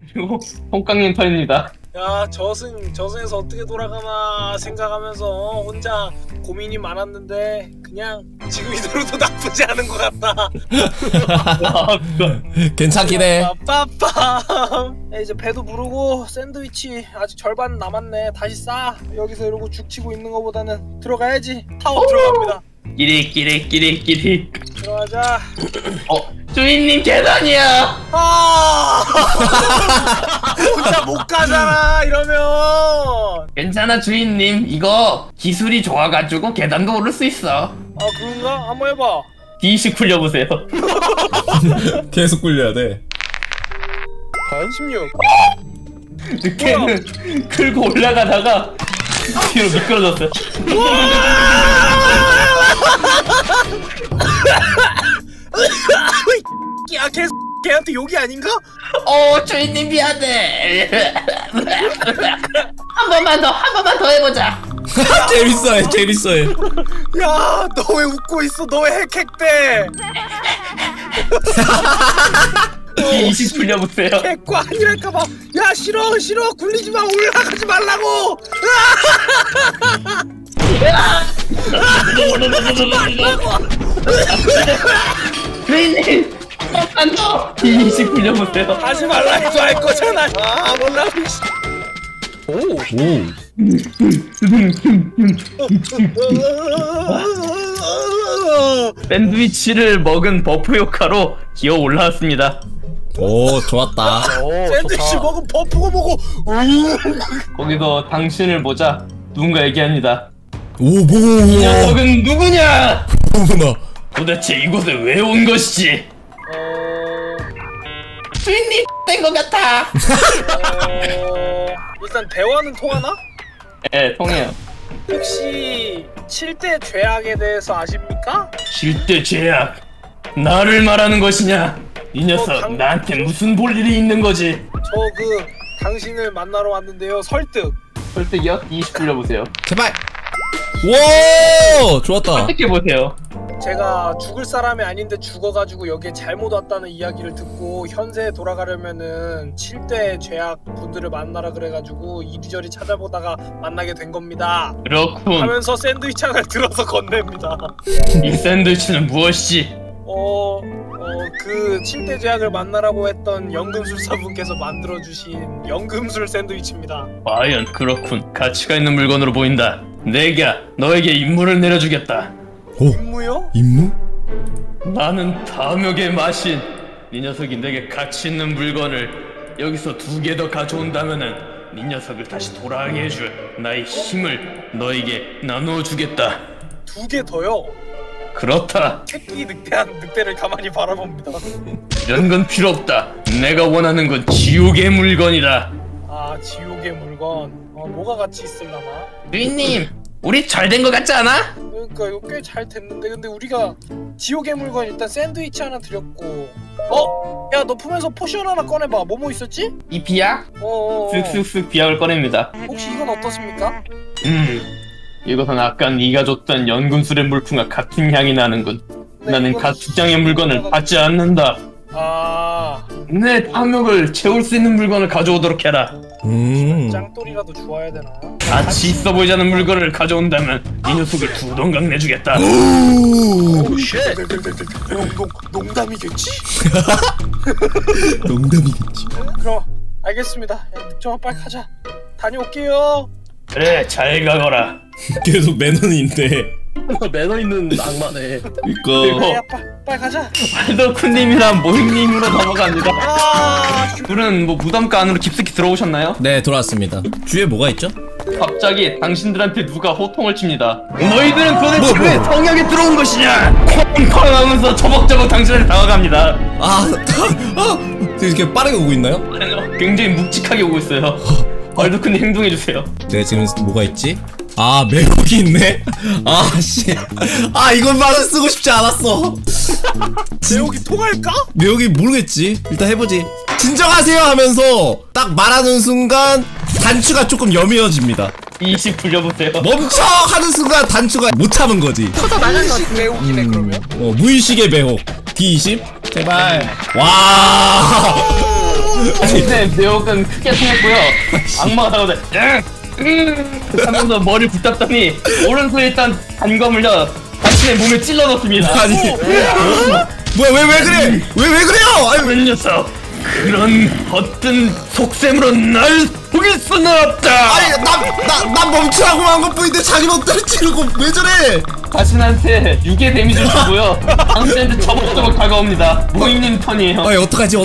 그리고 홍깡님 턴입니다. 야, 저승에서 어떻게 돌아가나 생각하면서 혼자 고민이 많았는데 그냥 지금 이대로도 나쁘지 않은 것 같다. 괜찮긴 해. 빠빠빰. 이제 배도 부르고 샌드위치 아직 절반 남았네. 다시 싸. 여기서 이러고 죽치고 있는 것보다는 들어가야지. 타워 들어갑니다. 끼리. 들어가자. 주인님 계단이야. 혼자 못 가잖아 이러면. 괜찮아 주인님. 이거 기술이 좋아가지고 계단도 오를 수 있어. 아 그런가? 한번 해봐. D20 굴려보세요. 계속 굴려야 돼. 16. 늦게는 끌고 올라가다가 뒤로 미끄러졌어요. 야, 걔한테 욕이 아닌가? 주인님 미안해. 한 번만 더 해보자. 재밌어해. 야, 너 왜 웃고 있어? 너 왜 핵대? D20 굴려보세요. 핵과 아니랄까봐. 야, 싫어. 굴리지 마. 올라가지 말라고. 주인님 한번 더. D20 굴려보세요. 하지 말라 해도 할 거잖아. 아, 몰라. 오. 샌드위치를 먹은 버프 효과로 기어 올라왔습니다. 오, 좋았다. 샌드위치 먹은 버프가 뭐고? 거기서 당신을 보자 누군가 얘기합니다. 오, 이 뭐. 녀석은 누구냐? 뭐구나. 도대체 이곳에 왜 온 것이지? 주인님 된 것 같아. 일단 대화는 통하나? 네, 통해요. 혹시 7대 죄악에 대해서 아십니까? 7대 죄악. 나를 말하는 것이냐? 이 녀석 나한테 무슨 볼 일이 있는 거지? 저 당신을 만나러 왔는데요. 설득. 설득이요? 20 굴려보세요. 제발. 와, 좋았다. 설득해보세요. 제가 죽을 사람이 아닌데 죽어가지고 여기에 잘못 왔다는 이야기를 듣고 현세에 돌아가려면은 7대 죄악 분들을 만나라 그래가지고 이리저리 찾아보다가 만나게 된 겁니다. 그렇군. 하면서 샌드위치 하나를 들어서 건넵니다. 이 샌드위치는 무엇이지? 그 7대 죄악을 만나라고 했던 연금술사분께서 만들어주신 연금술 샌드위치입니다. 과연 그렇군. 가치가 있는 물건으로 보인다. 내가 너에게 임무를 내려주겠다. 오. 임무요? 임무? 나는 탐욕의 마신. 이 녀석이 내게 가치 있는 물건을 여기서 2개 더 가져온다면은 이 녀석을 다시 돌아가게 해줄 나의 힘을 너에게 나누어주겠다. 2개 더요? 그렇다. 새끼 늑대한 늑대를 가만히 바라봅니다. 이런 건 필요 없다. 내가 원하는 건 지옥의 물건이다. 아, 지옥의 물건. 뭐가 같이 있을라나? 주인님, 우리 잘 된 것 같지 않아? 그러니까 이거 꽤 잘 됐는데 근데 우리가 지옥의 물건 일단 샌드위치 하나 드렸고 야, 너 품에서 포션 하나 꺼내봐. 뭐뭐 있었지? 이 비약? 쓱쓱쓱 비약을 꺼냅니다. 혹시 이건 어떻습니까? 이것은 아까 네가 줬던 연금술의 물품과 같은 향이 나는군. 네, 나는 가축장의 물건을 받지 않는다. 내 탐욕을 채울 수 있는 물건을 가져오도록 해라. 짱돌이라도 주워야 되나? 가치 있어 보이지 않는 물건을 가져온다면 이 녀석을 2동강 내주겠다. 농담이겠지? 농담이겠지. 그럼 알겠습니다. 야, 늑정아 빨리 가자. 다녀올게요. 그래, 잘 가거라. 계속 매너인데. 매너 있는 악마네. 그리고 야, 빨리 가자. 왈더쿤님이랑 모잉님으로 넘어갑니다. 둘은 뭐 무덤가 안으로 깊숙이 들어오셨나요? 네, 돌아왔습니다. 주위에 뭐가 있죠? 갑자기 당신들한테 누가 호통을 칩니다. 너희들은 도대체 왜 성역에 들어온 것이냐? 콩콩 하면서 저벅저벅 당신을 다가갑니다. 이렇게 빠르게 오고 있나요? 굉장히 묵직하게 오고 있어요. 왈더쿤님 행동해주세요. 네, 지금 뭐가 있지? 매혹이 있네? 씨. 이것만은 쓰고 싶지 않았어. 매혹이 통할까? 매혹이 모르겠지. 일단 해보지. 진정하세요 하면서 딱 말하는 순간 단추가 조금 여미어집니다. 20 굴려보세요. 멈춰! 하는 순간 단추가 못 참은 거지. 터져 나간 거지. 매혹이네 그러면. 무의식의 매혹. D20? 제발. 와. 당신의 매혹은 크게 통했고요. 악마가 다가오자 하면서 머리를 붙잡더니 오른손에 일단 단검을요 당신의 몸에 찔러 넣습니다. 아니 뭐야 왜 그래? 왜 그래요? 아유, 그런 녀석, 그런 헛된 속셈으로 날 속일 수는 없다. 아니 난 멈추라고 한 것뿐인데 자기 멋대로 찌르고 왜 저래? 자신한테 유괴 데미지를 주고요. 당신한테 저벅저벅 다가옵니다. 모임님 턴이에요. 아니 어떡하지?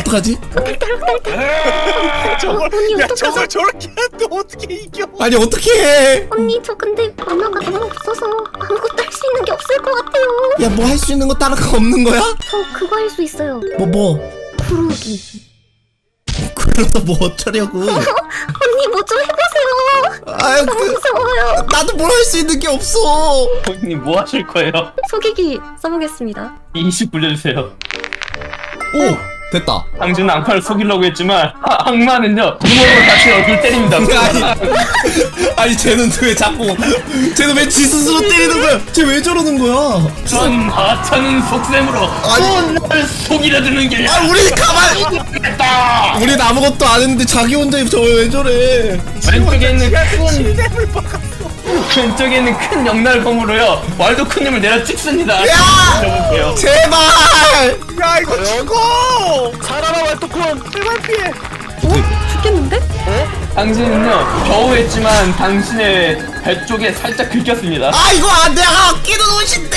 야 저걸 저렇게 하는데 어떻게 이겨? 아니 어떻게 해? 언니 저 근데 만화가 너무 없어서 아무것도 할 수 있는 게 없을 것 같아요. 야 뭐 할 수 있는 거 다른 거 없는 거야? 저 그거 할 수 있어요. 뭐? 구르기. 그래서 뭐 어쩌려고? 언니 뭐 좀 해보세요. 아유 너무 무서워요. 나도 뭘 할 수 있는 게 없어. 모임님 뭐 하실 거예요? 속이기 써보겠습니다. 20 굴려주세요. 오 됐다. 당신은 악마를 속이려고 했지만 악마는요 구멍으로 다시 얼굴 때립니다. 아니 쟤는 왜 지 스스로 때리는 거야? 쟤 왜 저러는 거야? 전 하찮은 속셈으로 아니. 날 속이려 드는 게 아 우리 가만히 됐다. 우린 아무것도 안 했는데 자기 혼자 저 왜 저래? 왼쪽에 있는 큰 실내를 박았어. 왼쪽에 있는 큰 영날검으로요 왈도크님을 내려 찍습니다. 야! 보세요. 제발! 야 이거 죽어. 살아라 왈도콘. 제발 피해. 어? 죽겠는데? 당신은요 겨우 했지만 당신의 배 쪽에 살짝 긁혔습니다. 아 이거 내가 아끼는 옷인데.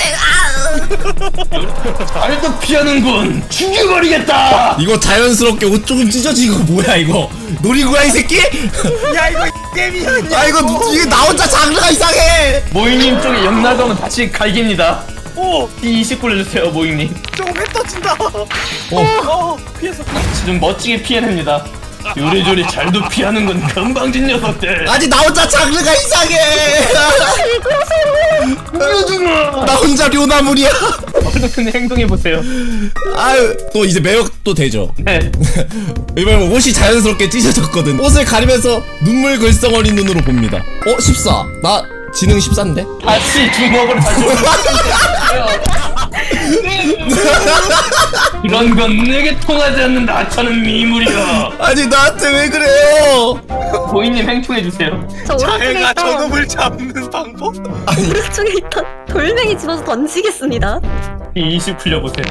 잘도 피하는군. 죽여버리겠다. 이거 자연스럽게 옷 조금 찢어지고 뭐야 이거? 놀이구야 이 새끼? 야 이거 게임이야. 아 이거 이게 나 혼자 장르가 이상해. 모이님 쪽에 영날검은 다시 갈깁니다. 오 20 굴려주세요 모이님. 저거 왜 떠진다. 피했어. 지금 멋지게 피해냅니다. 요리조리 잘도 피하는군. 건방진 녀석들. 아니 나 혼자 장르가 이상해. 나 혼자 료나물이야. 어떻게 행동해보세요. 아유 또 이제 매력도 되죠. 네. 이번엔 옷이 자연스럽게 찢어졌거든. 옷을 가리면서 눈물 글썽어린 눈으로 봅니다. 14. 나 지능 14인데? 다시 주먹으로 다시 그런 건 내게 통하지 않는다. 하찮은 미물이야. 아니 나한테 왜 그래요? 보이님 행동해주세요. 저 오른쪽에 자해가 있던 저놈을 잡는 방법? 오른쪽에 있던 돌멩이 집어서 던지겠습니다. 20 굴려보세요.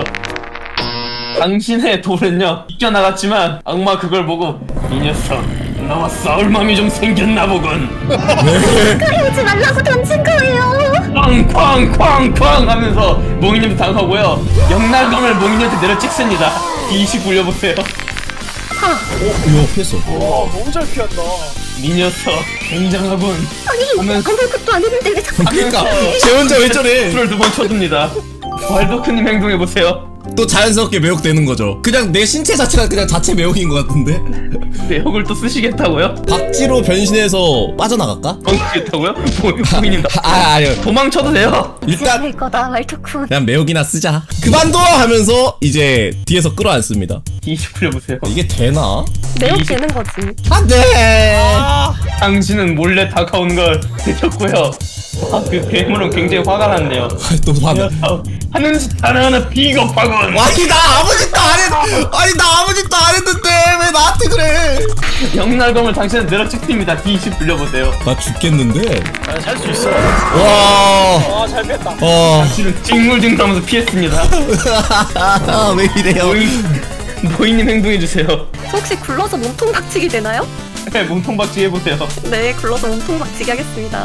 당신의 돌은요 이겨나갔지만 악마 그걸 보고 이 녀석 나와 싸울 맘이 좀 생겼나 보군. 가려오지 말라고 던진 거예요. 쾅쾅쾅쾅 하면서 몽이님도 당하고요. 영날검을 몽이님한테 내려 찍습니다. 20 굴려보세요. 이거 피했어. 와 너무 잘 피한다. 이 녀석 굉장하군. 아니 하면서 아무것도 안 했는데 왜 자꾸 그러니까 쟤 혼자 왜 저래? 불을 2번 쳐줍니다. 왈도크님 행동해보세요. 또 자연스럽게 매혹되는 거죠. 그냥 내 신체 자체가 그냥 자체 매혹인 것 같은데? 매혹을 또 쓰시겠다고요? 박쥐로 변신해서 빠져나갈까? 던지겠다고요? 몽이님 아니요. 도망쳐도 돼요. 일단 될 거다 말토쿤. 그냥 매혹이나 쓰자. 그만둬 하면서 이제 뒤에서 끌어안습니다. 20 굴려보세요. 이게 되나? 매혹 되는 거지. 안돼. 당신은 몰래 다가온 걸 들켰고요. 그 괴물은 굉장히 화가 났네요. 또 화나. 하는 짓 하나하나 비겁하군. 아니 나 아무 짓도 안 했. 아니 나 아무 짓도 안 했는데 왜 나한테 그래? 영날검을 당신은 내려 찍습니다. D20 불려보세요. 나 죽겠는데. 살 수 있어. 와. 아잘 피했다. 당신은 찡물찡물하면서 피했습니다. 왜 이래요? 모이님 행동해주세요. 혹시 굴러서 몸통 박치기 되나요? 네, 몸통박쥐 해보세요. 네, 굴러서 몸통 박치기 하겠습니다.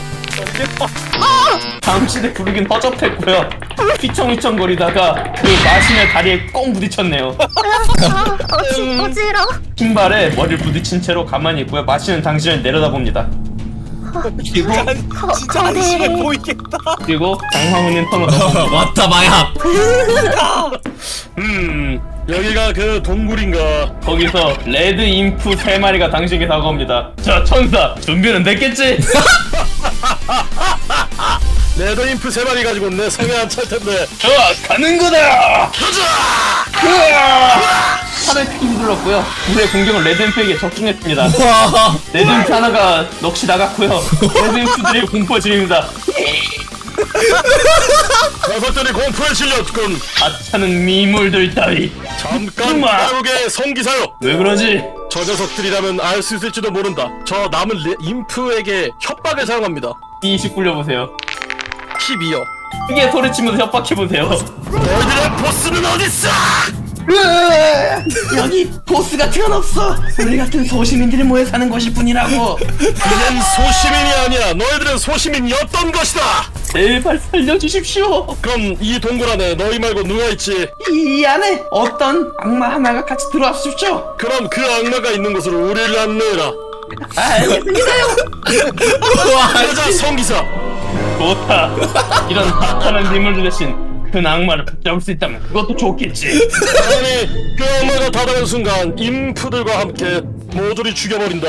다음 시대 부르긴 허접했고요. 휘청휘청거리다가 그 마신의 다리에 꽁 부딪혔네요. 어지러. 신발에 머리를 부딪힌 채로 가만히 있고요. 마신은 당신을 내려다봅니다. 그리고 진짜 안심해 보이겠다. 그리고 장황훈님 턴으로 넘어갑니다. 왔다 마약. 여기가 그 동굴인가? 거기서 레드 인프 3마리가 당신에게 다가옵니다. 자, 천사 준비는 됐겠지? 레더인프 3마리 가지고 내 성에 안 찰 텐데. 좋아, 가는구나! 가자! 팔을 크게 휘둘렀고요. 물의 공격은 레드 인프에게 적중했습니다. 와. 레드 인프 하나가 넋이 나갔고요. 레드 인프들이 공포에 지릅니다. 녀석들이 공포에 질렸군. 하찮은 미물들 따위. 잠깐 기다려게 성기사요. 왜 그러지? 저 녀석들이라면 알 수 있을지도 모른다. 저 남은 인프에게 협박을 사용합니다. 20 굴려보세요. 12요. 크게 소리치면서 협박해보세요. 너희들의 보스는 어딨어? 여기 보스 같은 건 없어. 우리 같은 소시민들이 모여 사는 곳일 뿐이라고. 이젠 소시민이 아니야. 너희들은 소시민이었던 것이다. 제발 살려주십시오. 그럼 이 동굴 안에 너희 말고 누가 있지? 이 안에 어떤 악마 하나가 같이 들어왔었죠. 그럼 그 악마가 있는 곳으로 우리를 안내해라. 알겠습니다요. 여자 성기사. 좋다. 이런 하찮은 인물들 대신 큰 악마를 붙잡을 수 있다면 그것도 좋겠지. 아니, 그 악마가 다가오는 순간 인프들과 함께 모조리 죽여버린다.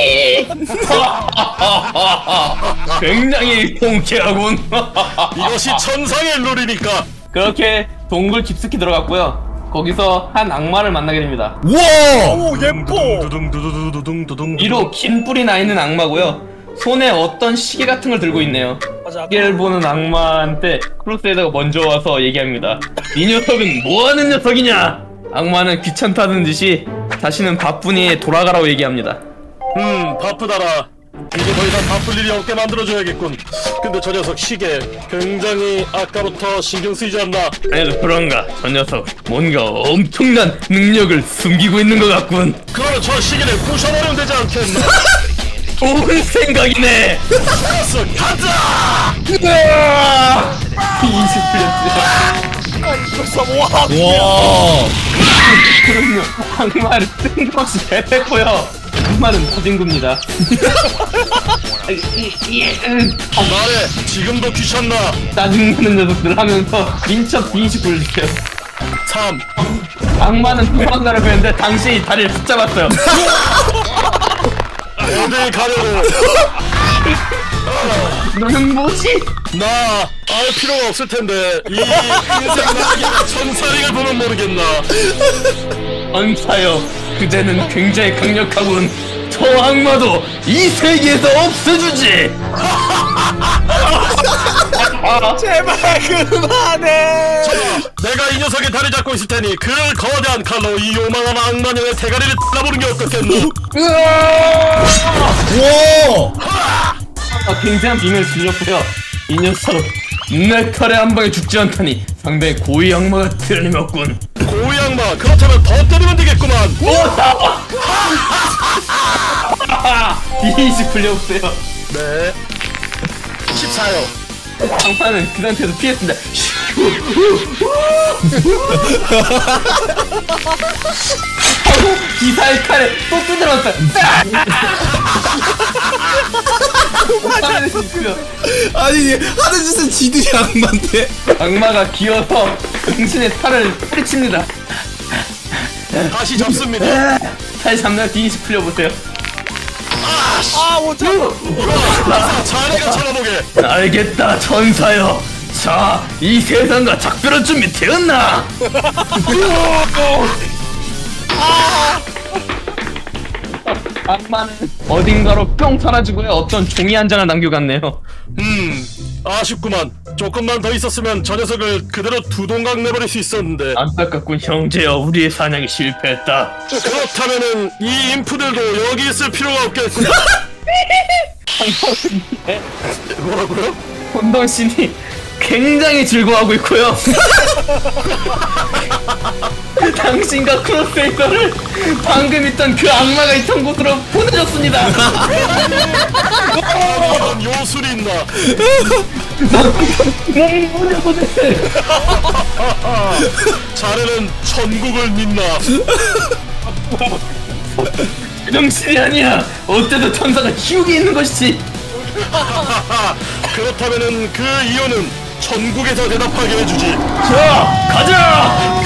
굉장히 통쾌하군. 이것이 천상의 룰이니까. 그렇게 동굴 깊숙이 들어갔고요. 거기서 한 악마를 만나게 됩니다. 우와! 오 예뻐. 두둥두둥두둥두둥두둥. 위로 긴 뿔이 나 있는 악마고요. 손에 어떤 시계 같은 걸 들고 있네요. 맞아. 시계를 보는 악마한테 크로스에다가 먼저 와서 얘기합니다. 이 녀석은 뭐하는 녀석이냐? 악마는 귀찮다는 듯이 자신은 바쁘니 돌아가라고 얘기합니다. 바쁘다라. 이제 더 이상 바쁠 일이 없게 만들어줘야겠군. 근데 저 녀석 시계 굉장히 아까부터 신경 쓰이지 않나? 그래도 그런가? 저 녀석 뭔가 엄청난 능력을 숨기고 있는 것 같군. 그러면 저 시계를 부셔버리면 되지 않겠나? 좋은 생각이네. 알았어, 가자! 20플러스. 와. 와! 그럼요. 악마를 뜬금없이 대패고요. 악마는 터진구입니다. 말해, 지금도 귀찮나? 짜증나는 녀석들 하면서 민첩 20 굴리세요. 3. 악마는 도망가려 했는데 당신이 다리를 붙잡았어요. 어딜 가려고? 너는 뭐지? 나 알 필요가 없을 텐데 이 인생 나에게 천사링을 보면 모르겠나? 언사여, 그대는 굉장히 강력하군. 저 악마도 이 세계에서 없애주지. 제발 그만해. 내가 이 녀석의 다리 잡고 있을 테니 그 거대한 칼로 이 요망한 악마녀의 대가리를 잘라보는 게 어떻겠노? 와! 굉장한 빙을 질렸고요. 이 녀석 내 칼에 한 방에 죽지 않다니 상당히 고위 악마가 드러내었군. 고위 악마, 그렇다면 더 때리면 되겠구만. 오다! 20 굴려보세요. 네. 14요. 악마는 그 상태에서 피했습니다. 하고 기사의 칼에 또 뜯어놨어요. 아니 하는 짓은 지들이 악마인데? 악마가 기어서 당신의 팔을 뿌리칩니다. 다시 잡습니다. 다시 잡는 D20 풀려보세요. 아 못해. 자, 자네가 잡아보게. 알겠다, 천사여. 자, 이 세상과 작별할 준비 되었나? 악마는 어딘가로 뿅 사라지고요. 어떤 종이 한 장을 남겨갔네요. 아쉽구만. 조금만 더 있었으면 저 녀석을 그대로 두 동강 내버릴 수 있었는데. 안타깝군 형제여, 우리의 사냥이 실패했다. 그렇다면은 이 인프들도 여기 있을 필요가 없겠구나. 뭐라고요? 혼돈신이 굉장히 즐거워하고 있고요. 당신과 크로스레이더를 방금 있던 그 악마가 있던 곳으로 보내줬습니다. 이런 요술이 있나? 자네는 천국을 믿나? 정신이 아니야. 어째서 천사가 지옥에 있는 것이지. 그렇다면은 그 이유는 천국에서 대답하게 해주지. 자, 가자.